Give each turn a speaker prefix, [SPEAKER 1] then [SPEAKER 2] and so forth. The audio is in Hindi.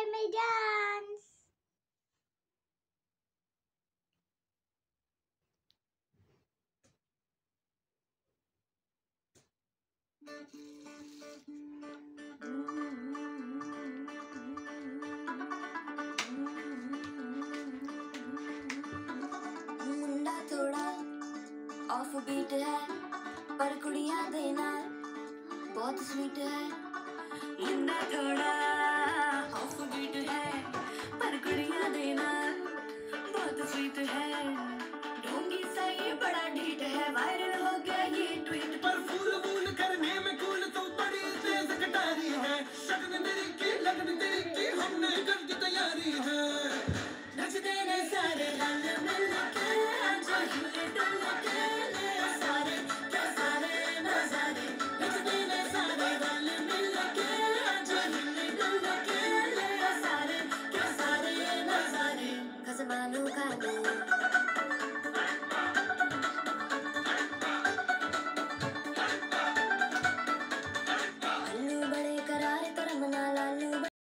[SPEAKER 1] enjoy my dance.
[SPEAKER 2] मुंडा थोड़ा ऑफ बीट है पर कुड़ियां दे नाल बहुत स्वीट है। मुंडा थोड़ा